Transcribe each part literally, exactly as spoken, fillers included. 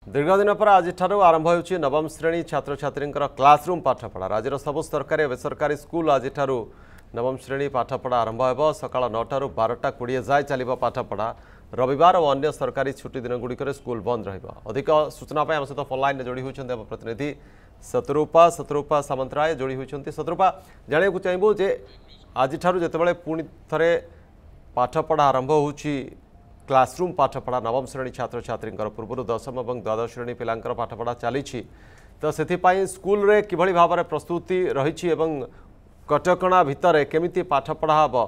दीर्घ दिन पर आज आरंभ हो नवम श्रेणी छात्र छात्री क्लासरूम पाठपढ़ा। राज्यर सबु सरकारी और बेसरकारी स्कूल आज नवम श्रेणी पाठपढ़ा आरंभ हो सका नौटू बारटा कोड़े जाए चलो पाठपढ़ा। रविवार और अन्य सरकारी छुट्टी दिन गुड़िक स्कूल बंद रधिक सूचना आम सहित फोन लाइन जोड़ी होती प्रतिनिधि शत्रुपा शत्रुपा सामंतराय जोड़ी होती। शत्रुपा जाना चाहबू जे आज जिते पुणी थे पाठपढ़ा आरंभ हो क्लासरूम पाठपढ़ा नवम श्रेणी छात्र छात्री पूर्व दशम और द्वादश श्रेणी पिलांकर पाठपढ़ा चली तो से स्कूल रे किभली भाव में प्रस्तुति रही कटकणा भितर केमिति पाठपढ़ा हम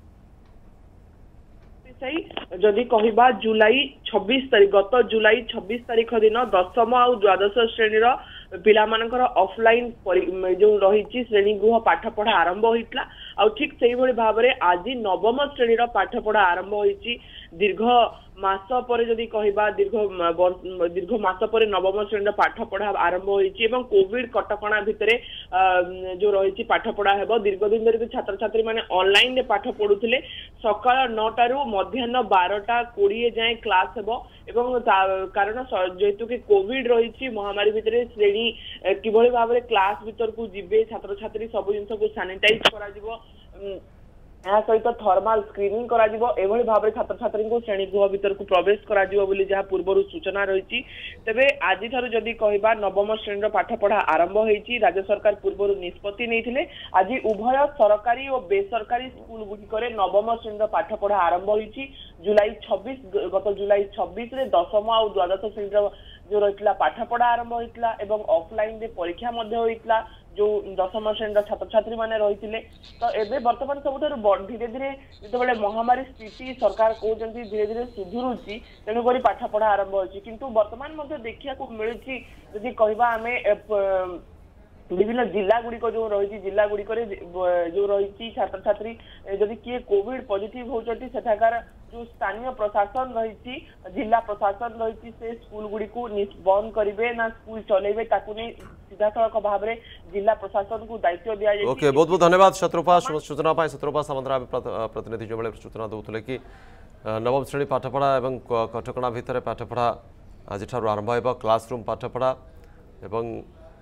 जदि कहबा जुलाई छब्बीस तारीख गत जुलाई छब्बीस तारीख दिन दशम आ द्वादश श्रेणी पिला मानकर ऑफलाइन जो रही श्रेणी गृह पाठपढ़ा आरंभ होता आ ठीक से भाव में आज नवम श्रेणी पाठपढ़ा आरंभ होती। दीर्घ मास पर जदि कहबा दीर्घ दीर्घ मास पर नवम श्रेणी पाठपढ़ा आरंभ होती कोविड कटकणा भितर जो रही पाठपढ़ा है दीर्घ दिन धरिक छात्र छात्री मैंने ऑनलाइन पाठ पढ़ुले सका नौटू मध्याह्न बारटा कोड़े जाए क्लास हेबो कारण जेहेतु कि कोविड रही महामारी भितर श्रेणी किभली भाव में क्लास भीतर को जीवे छात्र छात्री सब जिन को सानिटाइज करा सहित थर्माल स्क्रीनिंग करा भाव में छात्र छात्री को श्रेणी गृह भीतर को प्रवेश करा जहाँ पूर्व सूचना रही। तेबे आज जदि कहबा नवम श्रेणी पाठपढ़ा आरंभ होती राज्य सरकार पूर्व निष्पत्ति नहीं आज उभय सरकारी और बेसरकारी स्कूल गुड़िक नवम श्रेणी पाठपढ़ा आरंभ होती जुलाई छब्बीस गत जुलाई छब्बीस दशम आ द्वादश श्रेणी जो रही पाठपढ़ा आरंभ होता और ऑफलाइन परीक्षा होता जो दशम श्रेणी छात्र छात्री मैंने रही तो एबे बर्तमान सब धीरे धीरे जो महामारी स्थिति सरकार कहते धीरे धीरे सुधुरुची तेणुक पाठपढ़ा आरंभ होती किंतु बर्तमान देखा मिलूँ जदि कहबा आम विभिन्न जिला गुड़िक जो रही जिला गुड़िक जो रही छात्र छात्री जदि किए कोविड पॉजिटिव होती सेठाकार जो स्थानीय प्रशासन रही जिला प्रशासन रही से स्कूल गुड़ी को बंद करेंगे ना स्कूल चलेबे ताकू नहीं सीधा सड़क भाव में जिला प्रशासन को दायित्व दिया जाए। ओके बहुत बहुत धन्यवाद शत्रुपा सूचना शत्रुपा सामंतराय प्रतिनिधि जो बेले सूचना दूसरे कि नवम श्रेणी पाठपढ़ा और कटकणा भितर पाठपढ़ा आज आरंभ हो क्लासरूम पाठपढ़ा एवं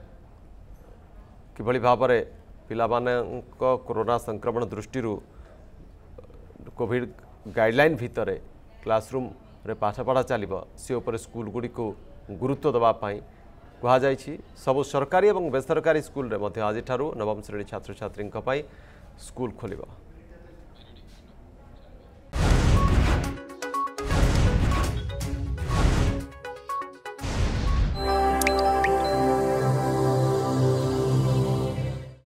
किभली भाव में पिला कोरोना संक्रमण दृष्टि कोविड गाइडलाइन भितर क्लासरूम रे पाठपढ़ा चलो सी उपर स्कूल गुड़ी को गुरुत्व देवाई कहुई। सबु सरकारी और बेसरकारी स्कूल रे आज नवम श्रेणी छात्र छात्री स्कूल खोल।